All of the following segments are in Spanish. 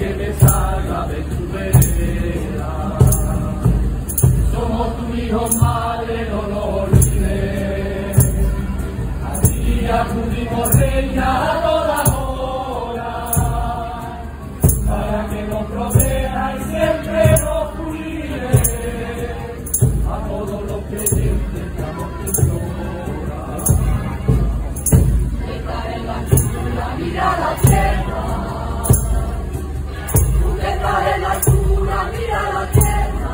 que me salga de tu vereda. Somos tu hijo, madre, no lo olvides. A ti acudimos, reina, a toda hora, para que nos proteja y siempre nos cuide. A todos los creyentes que amor te llora. Está en la altura, mira la tierra. Tú que estás en la altura, mira la tierra.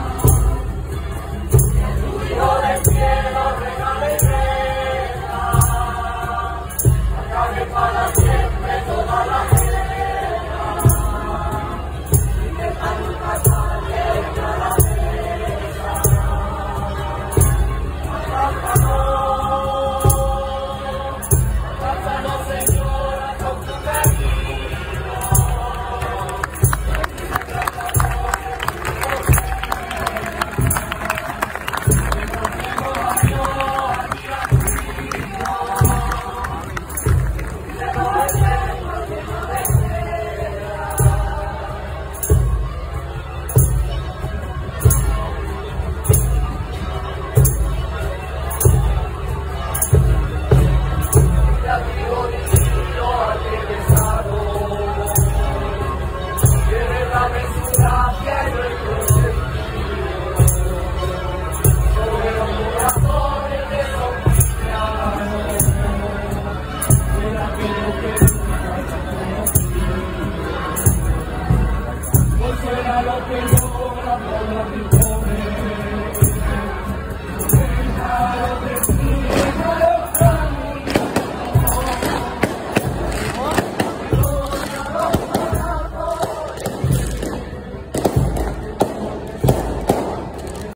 Que tu hijo del cielo regale y reina. Acabe para siempre toda la guerra. Y que esta lucha sale a la lo que logra por la vida.